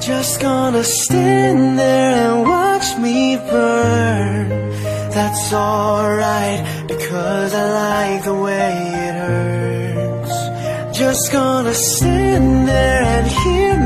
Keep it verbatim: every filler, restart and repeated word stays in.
Just gonna stand there and watch me burn. That's alright, because I like the way it hurts. Just gonna stand there and hear